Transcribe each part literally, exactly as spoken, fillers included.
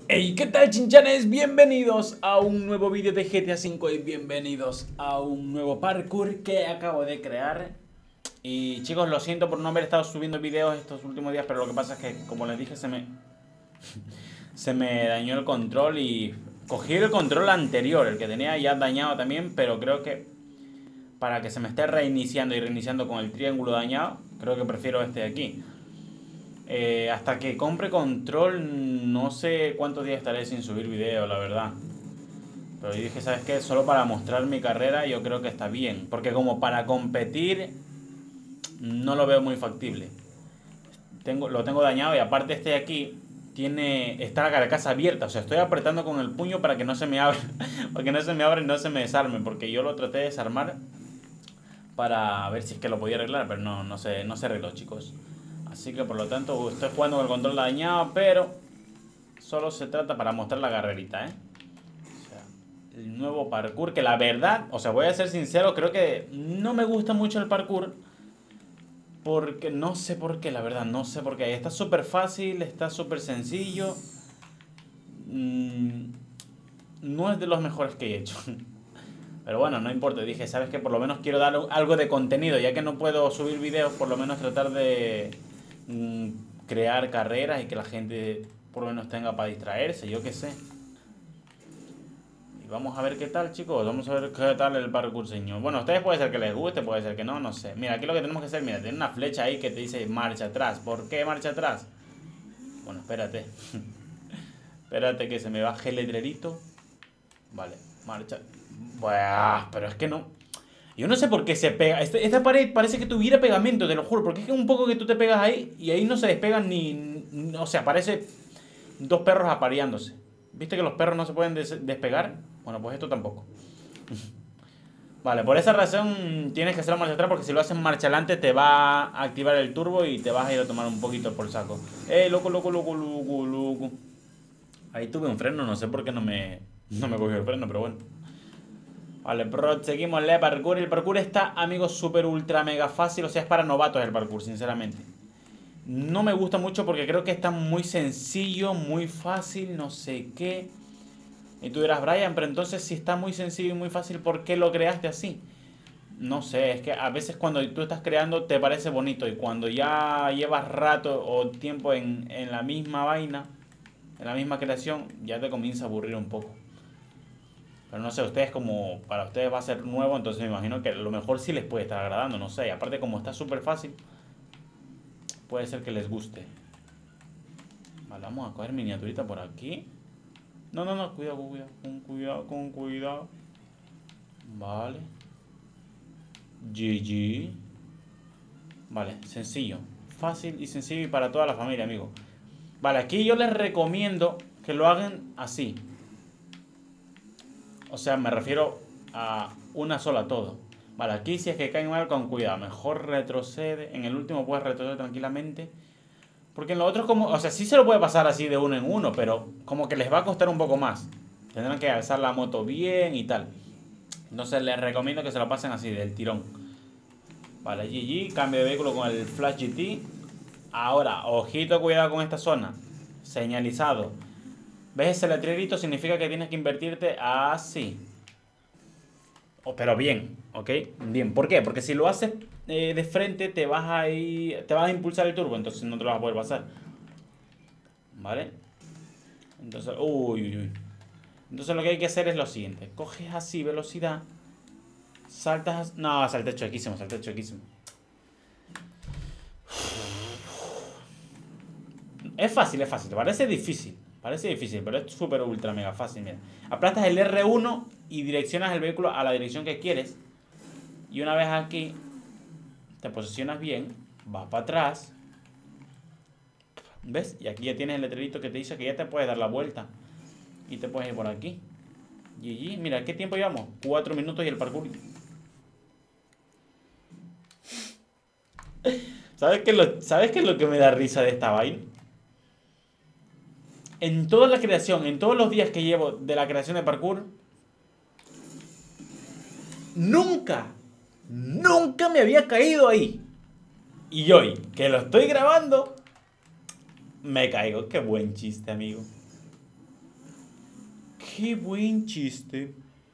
Hey, ¿qué tal, chinchanes? Bienvenidos a un nuevo vídeo de G T A cinco y bienvenidos a un nuevo parkour que acabo de crear. Y chicos, lo siento por no haber estado subiendo vídeos estos últimos días, pero lo que pasa es que, como les dije, se me se me dañó el control y cogí el control anterior, el que tenía ya dañado también, pero creo que para que se me esté reiniciando y reiniciando con el triángulo dañado, creo que prefiero este de aquí. Eh, hasta que compre control, no sé cuántos días estaré sin subir video, la verdad. Pero yo dije, ¿sabes qué? Solo para mostrar mi carrera yo creo que está bien. Porque como para competir, no lo veo muy factible. Tengo, lo tengo dañado y aparte este de aquí tiene, está la carcasa abierta. O sea, estoy apretando con el puño para que no se me abra. Para que no se me abra y no se me desarme. Porque yo lo traté de desarmar para ver si es que lo podía arreglar. Pero no, no se, no se arregló, chicos. Así que por lo tanto estoy jugando con el control dañado, pero solo se trata para mostrar la carrerita, ¿eh? O sea, el nuevo parkour, que la verdad, o sea, voy a ser sincero, creo que no me gusta mucho el parkour. Porque no sé por qué, la verdad, no sé por qué. Está súper fácil, está súper sencillo. Mm, no es de los mejores que he hecho. Pero bueno, no importa, dije, ¿sabes qué? Por lo menos quiero dar algo de contenido, ya que no puedo subir videos, por lo menos tratar de mm, crear carreras y que la gente por lo menos tenga para distraerse, yo qué sé. Y vamos a ver qué tal, chicos, vamos a ver qué tal el parkour, señor. Bueno, a ustedes puede ser que les guste, puede ser que no, no sé. Mira, aquí lo que tenemos que hacer, mira, tiene una flecha ahí que te dice marcha atrás. ¿Por qué marcha atrás? Bueno, espérate. Espérate que se me baje el letrerito. Vale, marcha. Buah, pero es que no. Yo no sé por qué se pega. Este- esta pared parece que tuviera pegamento, te lo juro. Porque es que un poco que tú te pegas ahí y ahí no se despegan ni. ni- O sea, parece dos perros apareándose. ¿Viste que los perros no se pueden des- despegar? Bueno, pues esto tampoco. Vale, por esa razón tienes que hacerlo marcha atrás porque si lo haces marcha adelante te va a activar el turbo y te vas a ir a tomar un poquito por saco. Eh, loco, loco, loco, loco, loco. Ahí tuve un freno, no sé por qué no me, no me cogió el freno, pero bueno. Vale, seguimos el parkour. El parkour está, amigos, súper ultra mega fácil. O sea, es para novatos el parkour, sinceramente. No me gusta mucho porque creo que está muy sencillo, muy fácil, no sé qué. Y tú dirás, Brian, pero entonces si está muy sencillo y muy fácil, ¿por qué lo creaste así? No sé, es que a veces cuando tú estás creando te parece bonito y cuando ya llevas rato o tiempo en, en la misma vaina, en la misma creación, ya te comienza a aburrir un poco. Pero no sé, ustedes como para ustedes va a ser nuevo, entonces me imagino que a lo mejor sí les puede estar agradando, no sé. Y aparte como está súper fácil, puede ser que les guste. Vale, vamos a coger miniaturita por aquí. No, no, no, cuidado, cuidado, con cuidado, con cuidado. Vale. G G. Vale, sencillo. Fácil y sencillo y para toda la familia, amigo. Vale, aquí yo les recomiendo que lo hagan así. O sea, me refiero a una sola todo. Vale, aquí si es que caen mal, con cuidado. Mejor retrocede. En el último puedes retroceder tranquilamente. Porque en lo otro como... O sea, sí se lo puede pasar así de uno en uno, pero como que les va a costar un poco más. Tendrán que alzar la moto bien y tal. Entonces les recomiendo que se lo pasen así, del tirón. Vale, G G. Cambio de vehículo con el Flash G T. Ahora, ojito, cuidado con esta zona. Señalizado. ¿Ves ese letrerito? Significa que tienes que invertirte así. Oh, pero bien, ¿ok? Bien, ¿por qué? Porque si lo haces eh, de frente te vas a ir, te vas a impulsar el turbo, entonces no te lo vas a poder pasar. ¿Vale? Entonces, uy, uy, uy. Entonces lo que hay que hacer es lo siguiente. Coges así velocidad. Saltas... No, salté chuequísimo, salté chuequísimo. Es fácil, es fácil. Te parece difícil. Parece difícil, pero es súper ultra mega fácil, mira. Aplastas el R uno y direccionas el vehículo a la dirección que quieres. Y una vez aquí, te posicionas bien, vas para atrás. ¿Ves? Y aquí ya tienes el letrerito que te dice que ya te puedes dar la vuelta. Y te puedes ir por aquí. G G, mira, ¿qué tiempo llevamos? Cuatro minutos y el parkour. ¿Sabes qué, es lo, ¿Sabes qué es lo que me da risa de esta vaina? En toda la creación, en todos los días que llevo de la creación de parkour, nunca, nunca me había caído ahí. Y hoy, que lo estoy grabando, me caigo. Qué buen chiste, amigo. Qué buen chiste.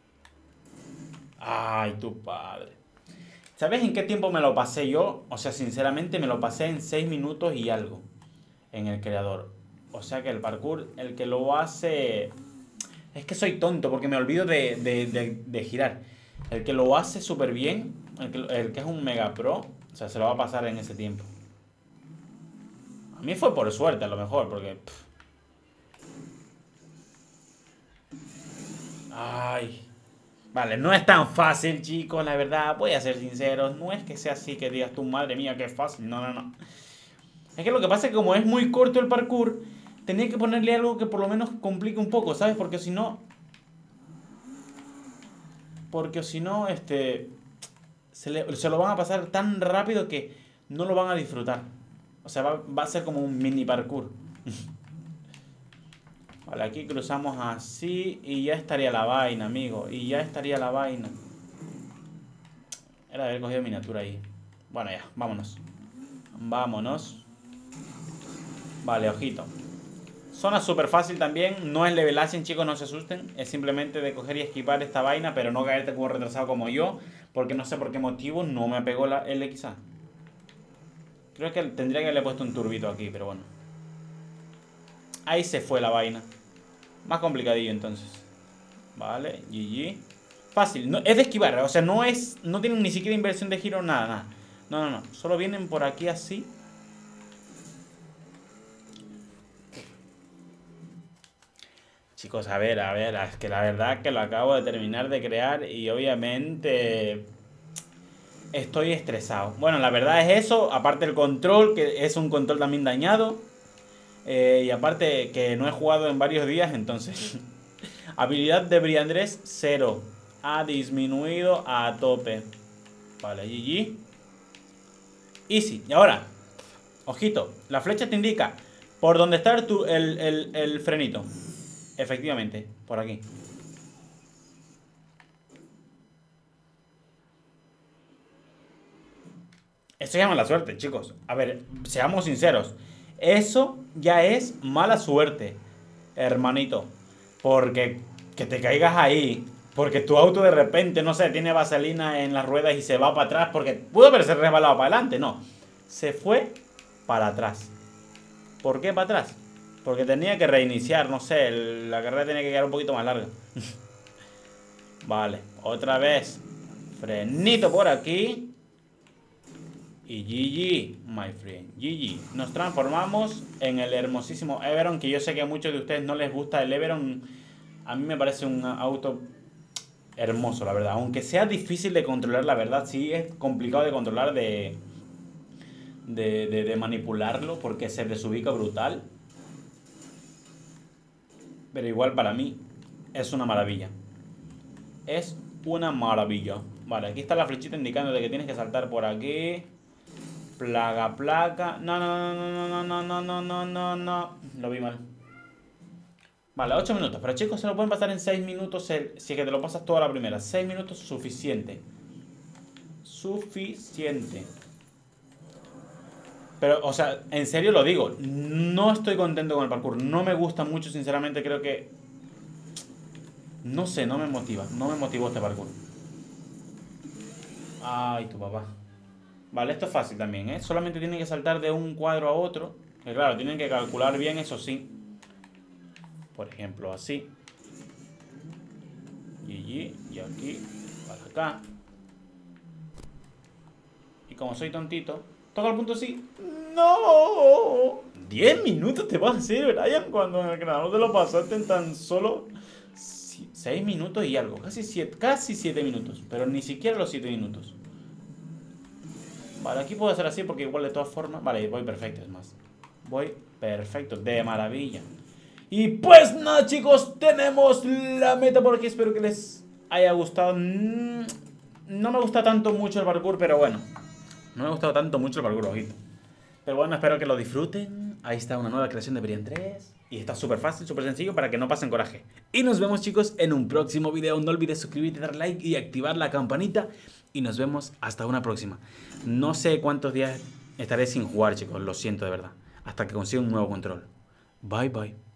Ay, tu padre. ¿Sabes en qué tiempo me lo pasé yo? O sea, sinceramente me lo pasé en seis minutos y algo. En el creador. O sea que el parkour, el que lo hace... Es que soy tonto porque me olvido de, de, de, de girar. El que lo hace súper bien, el que, el que es un mega pro, o sea, se lo va a pasar en ese tiempo. A mí fue por suerte a lo mejor, porque... Pff. Ay. Vale, no es tan fácil, chicos, la verdad. Voy a ser sincero. No es que sea así que digas tú, madre mía, qué fácil. No, no, no. Es que lo que pasa es que como es muy corto el parkour, tenía que ponerle algo que por lo menos complique un poco, ¿sabes? Porque si no... Porque si no, este... Se, le, se lo van a pasar tan rápido que no lo van a disfrutar. O sea, va, va a ser como un mini parkour. Vale, aquí cruzamos así y ya estaría la vaina, amigo. Y ya estaría la vaina. Era haber cogido miniatura ahí. Bueno, ya, vámonos. Vámonos. Vale, ojito. Zona súper fácil también. No es levelación, chicos, no se asusten. Es simplemente de coger y esquivar esta vaina, pero no caerte como retrasado como yo. Porque no sé por qué motivo no me pegó la, el X A. Creo que tendría que haberle puesto un turbito aquí, pero bueno. Ahí se fue la vaina. Más complicadillo entonces. Vale, G G. Fácil, no, es de esquivar, o sea, no es. No tienen ni siquiera inversión de giro, nada, nada. No, no, no. Solo vienen por aquí así. Chicos, a ver, a ver, es que la verdad que lo acabo de terminar de crear y obviamente estoy estresado. Bueno, la verdad es eso, aparte el control, que es un control también dañado. Eh, y aparte que no he jugado en varios días, entonces... Habilidad de Briandrés, cero. Ha disminuido a tope. Vale, G G. Easy. Y ahora, ojito, la flecha te indica por dónde está el, el, el, el frenito. Efectivamente, por aquí. Esto llama la suerte, chicos. A ver, seamos sinceros. Eso ya es mala suerte, hermanito. Porque que te caigas ahí, porque tu auto de repente, no sé, tiene vaselina en las ruedas y se va para atrás, porque pudo haberse resbalado para adelante, no. Se fue para atrás. ¿Por qué para atrás? Porque tenía que reiniciar, no sé, el, la carrera tenía que quedar un poquito más larga. Vale, otra vez. Frenito por aquí. Y G G, my friend, G G. Nos transformamos en el hermosísimo Everon, que yo sé que a muchos de ustedes no les gusta el Everon. A mí me parece un auto hermoso, la verdad. Aunque sea difícil de controlar, la verdad, sí es complicado de controlar, de, de, de, de manipularlo, porque se desubica brutal. Pero igual para mí es una maravilla. Es una maravilla. Vale, aquí está la flechita indicando de que tienes que saltar por aquí. Plaga, plaga. No, no, no, no, no, no, no, no, no, no. Lo vi mal. Vale, ocho minutos. Pero chicos, se lo pueden pasar en seis minutos si es que te lo pasas toda la primera. seis minutos suficiente. Suficiente. Pero, o sea, en serio lo digo. No estoy contento con el parkour. No me gusta mucho, sinceramente. Creo que... No sé, no me motiva. No me motivó este parkour. Ay, tu papá. Vale, esto es fácil también, ¿eh? Solamente tienen que saltar de un cuadro a otro. Que claro, tienen que calcular bien, eso sí. Por ejemplo, así. Y allí, y aquí, para acá. Y como soy tontito, toca el punto así. ¡No! diez minutos te vas a hacer, Brian, cuando en el creador te lo pasaste en tan solo seis minutos y algo. Casi siete, casi siete minutos. Pero ni siquiera los siete minutos. Vale, aquí puedo hacer así porque igual de todas formas... Vale, voy perfecto, es más. Voy perfecto, de maravilla. Y pues nada, chicos, tenemos la meta por aquí. Espero que les haya gustado. No me gusta tanto mucho el parkour, pero bueno. No me ha gustado tanto mucho el parkour, ojito. Pero bueno, espero que lo disfruten. Ahí está una nueva creación de Brian tres. Y está súper fácil, súper sencillo para que no pasen coraje. Y nos vemos, chicos, en un próximo video. No olvides suscribirte, dar like y activar la campanita. Y nos vemos hasta una próxima. No sé cuántos días estaré sin jugar, chicos. Lo siento de verdad. Hasta que consiga un nuevo control. Bye, bye.